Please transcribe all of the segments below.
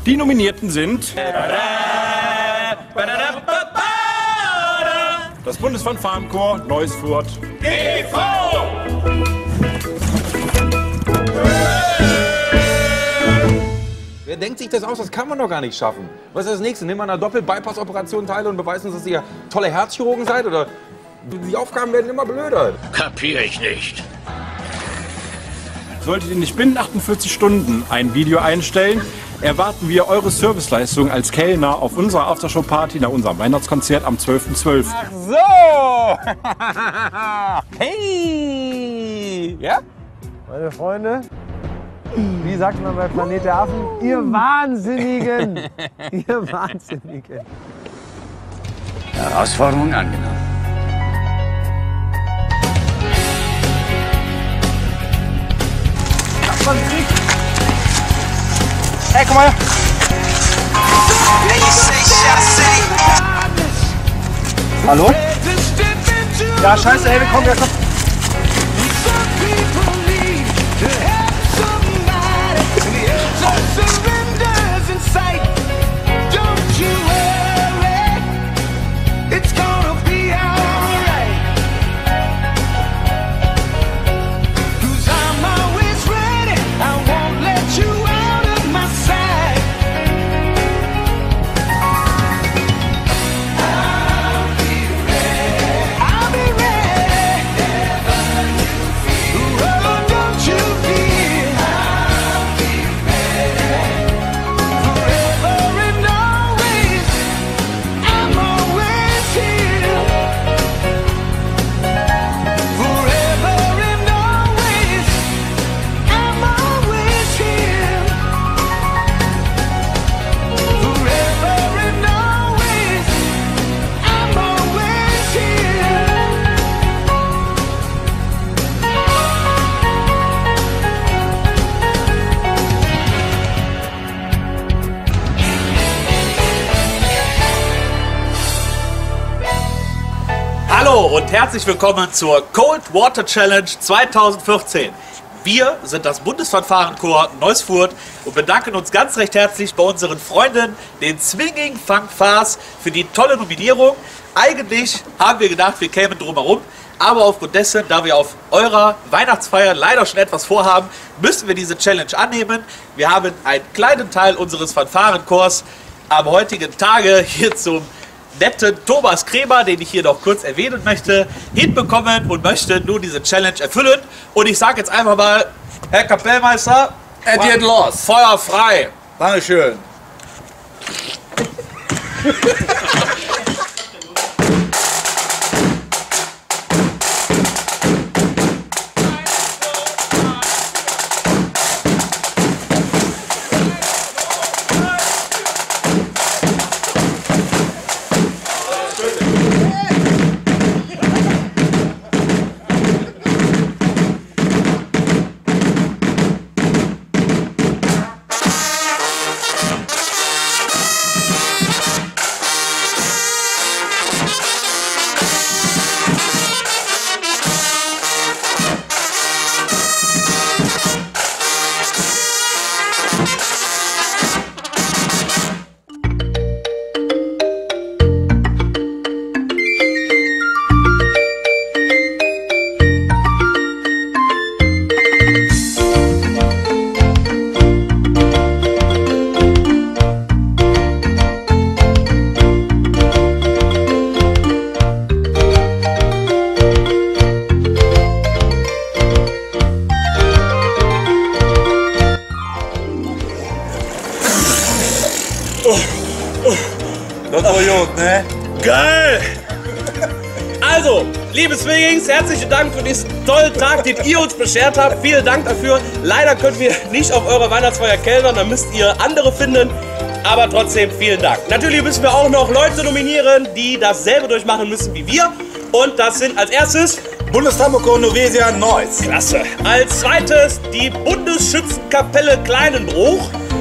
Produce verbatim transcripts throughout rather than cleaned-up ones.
Die Nominierten sind das Bundesfanfarenchor Neuss-Furt e V! Wer denkt sich das aus? Das kann man doch gar nicht schaffen. Was ist das nächste? Nehmen wir an einer Doppel-Bypass-Operation teil und beweisen uns, dass ihr tolle Herzchirurgen seid? Oder die Aufgaben werden immer blöder. Kapier ich nicht. Solltet ihr nicht binnen achtundvierzig Stunden ein Video einstellen, erwarten wir eure Serviceleistung als Kellner auf unserer Aftershow-Party nach unserem Weihnachtskonzert am zwölften zwölften Ach so! Hey! Ja? Meine Freunde, wie sagt man bei Planet der Affen? Ihr Wahnsinnigen! Ihr Wahnsinnigen! Herausforderung angenommen. Hey, komm mal her! Hallo? Ja, scheiße, hey, wir kommen, ja, komm. Hallo und herzlich willkommen zur Cold Water Challenge zweitausendvierzehn. Wir sind das Bundesfanfarenchor Neuss-Furt und bedanken uns ganz recht herzlich bei unseren Freunden, den Swinging Fanfars, für die tolle Nominierung. Eigentlich haben wir gedacht, wir kämen drumherum, aber aufgrund dessen, da wir auf eurer Weihnachtsfeier leider schon etwas vorhaben, müssen wir diese Challenge annehmen. Wir haben einen kleinen Teil unseres Fanfarenchors am heutigen Tage hier zum netten Thomas Kremer, den ich hier noch kurz erwähnen möchte, hinbekommen und möchte nun diese Challenge erfüllen. Und ich sage jetzt einfach mal, Herr Kapellmeister, Er geht los. Feuer frei. Dankeschön. Das war gut, ne? Geil! Also, liebe Swingings, herzlichen Dank für diesen tollen Tag, den ihr uns beschert habt. Vielen Dank dafür. Leider können wir nicht auf eurer Weihnachtsfeier kellnern, da müsst ihr andere finden. Aber trotzdem vielen Dank. Natürlich müssen wir auch noch Leute nominieren, die dasselbe durchmachen müssen wie wir. Und das sind als erstes Bundestambourchor Novesia Neuss. Klasse. Als zweites die Bundesschützenkapelle Kleinenbruch.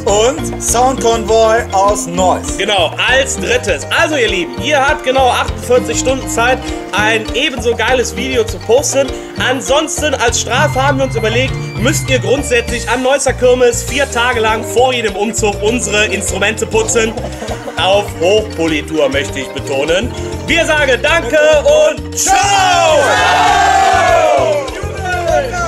und Soundkonvoi aus Neuss. Genau, als drittes. Also ihr Lieben, ihr habt genau achtundvierzig Stunden Zeit, ein ebenso geiles Video zu posten. Ansonsten als Strafe haben wir uns überlegt, müsst ihr grundsätzlich an Neusser Kirmes vier Tage lang vor jedem Umzug unsere Instrumente putzen. Auf Hochpolitur möchte ich betonen. Wir sagen Danke und Ciao! Ciao!